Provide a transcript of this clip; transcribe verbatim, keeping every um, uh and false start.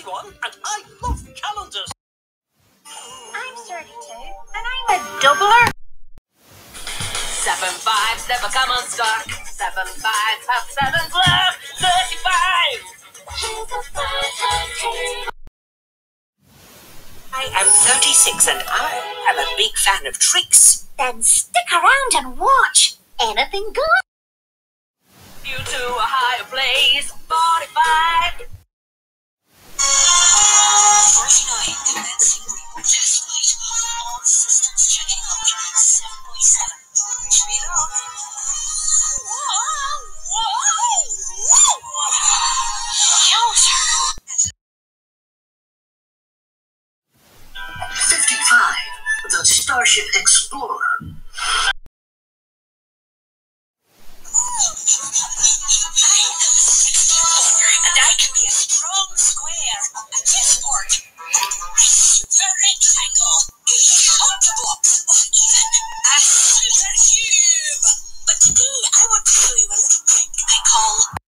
one, and I love calendars. I'm thirty-two, and I'm a doubler. Seven fives never come unstuck. Seven fives have seven's love. Thirty-five. I am thirty-six, and I am a big fan of tricks. Then stick around and watch. Anything good? You to a higher place. Forty-five. forty-nine, commencing remote test flight. All systems checking out. seven point seven. Wish me luck. Whoa! Whoa! Whoa! Yowzer! fifty-five, the Starship Explorer. And I can be a strong square, a chessboard, a super rectangle, octoblock, or even a super cube. But today I want to show you a little trick I call